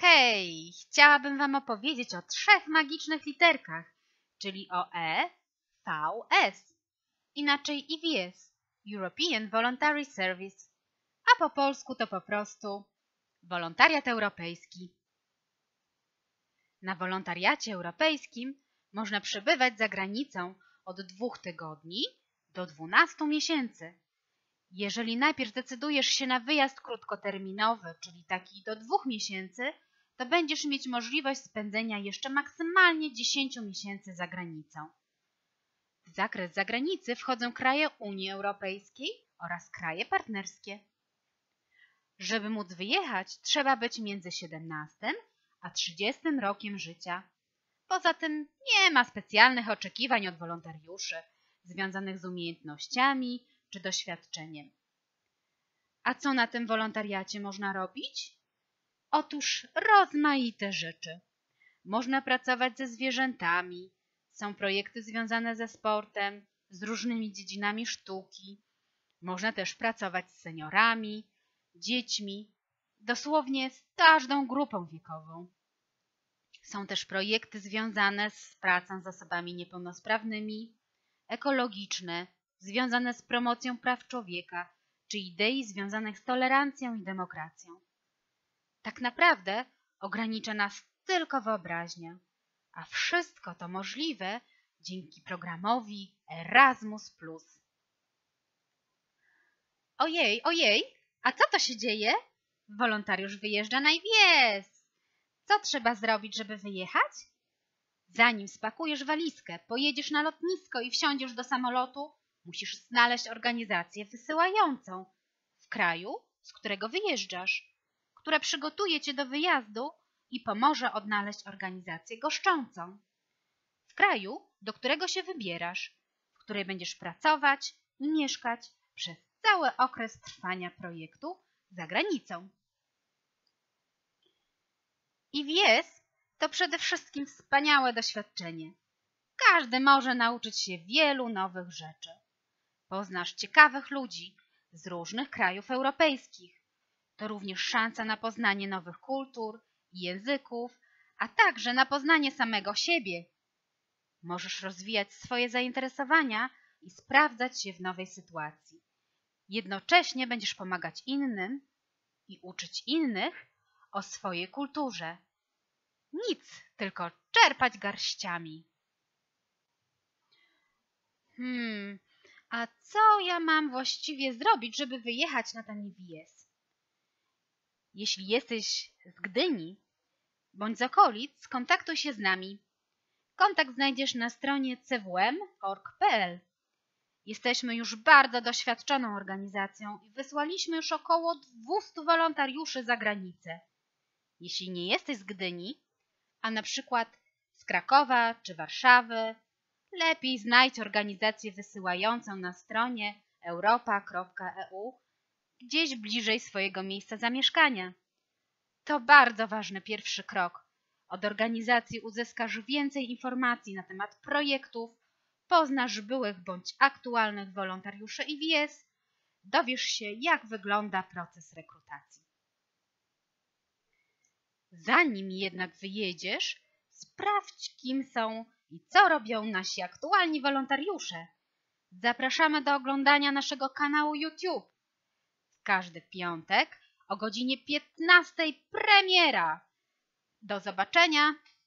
Hej, chciałabym Wam opowiedzieć o 3 magicznych literkach, czyli o E, V, S, inaczej EVS, European Voluntary Service, a po polsku to po prostu wolontariat europejski. Na wolontariacie europejskim można przebywać za granicą od 2 tygodni do 12 miesięcy. Jeżeli najpierw decydujesz się na wyjazd krótkoterminowy, czyli taki do 2 miesięcy, to będziesz mieć możliwość spędzenia jeszcze maksymalnie 10 miesięcy za granicą. W zakres zagranicy wchodzą kraje Unii Europejskiej oraz kraje partnerskie. Żeby móc wyjechać, trzeba być między 17 a 30 rokiem życia. Poza tym nie ma specjalnych oczekiwań od wolontariuszy związanych z umiejętnościami czy doświadczeniem. A co na tym wolontariacie można robić? Otóż rozmaite rzeczy. Można pracować ze zwierzętami, są projekty związane ze sportem, z różnymi dziedzinami sztuki. Można też pracować z seniorami, dziećmi, dosłownie z każdą grupą wiekową. Są też projekty związane z pracą z osobami niepełnosprawnymi, ekologiczne, związane z promocją praw człowieka, czy idei związanych z tolerancją i demokracją. Tak naprawdę ogranicza nas tylko wyobraźnia, a wszystko to możliwe dzięki programowi Erasmus+. Ojej, a co to się dzieje? Wolontariusz wyjeżdża na EVS. Co trzeba zrobić, żeby wyjechać? Zanim spakujesz walizkę, pojedziesz na lotnisko i wsiądziesz do samolotu, musisz znaleźć organizację wysyłającą w kraju, z którego wyjeżdżasz, która przygotuje cię do wyjazdu i pomoże odnaleźć organizację goszczącą. W kraju, do którego się wybierasz, w której będziesz pracować i mieszkać przez cały okres trwania projektu za granicą. EVS to przede wszystkim wspaniałe doświadczenie. Każdy może nauczyć się wielu nowych rzeczy. Poznasz ciekawych ludzi z różnych krajów europejskich. To również szansa na poznanie nowych kultur i języków, a także na poznanie samego siebie. Możesz rozwijać swoje zainteresowania i sprawdzać się w nowej sytuacji. Jednocześnie będziesz pomagać innym i uczyć innych o swojej kulturze. Nic, tylko czerpać garściami. A co ja mam właściwie zrobić, żeby wyjechać na ten EVS? Jeśli jesteś z Gdyni bądź z okolic, skontaktuj się z nami. Kontakt znajdziesz na stronie cwm.org.pl. Jesteśmy już bardzo doświadczoną organizacją i wysłaliśmy już około 200 wolontariuszy za granicę. Jeśli nie jesteś z Gdyni, a na przykład z Krakowa czy Warszawy, lepiej znajdź organizację wysyłającą na stronie europa.eu gdzieś bliżej swojego miejsca zamieszkania. To bardzo ważny pierwszy krok. Od organizacji uzyskasz więcej informacji na temat projektów, poznasz byłych bądź aktualnych wolontariuszy EVS, dowiesz się, jak wygląda proces rekrutacji. Zanim jednak wyjedziesz, sprawdź, kim są i co robią nasi aktualni wolontariusze. Zapraszamy do oglądania naszego kanału YouTube. W każdy piątek o godzinie 15:00 premiera. Do zobaczenia!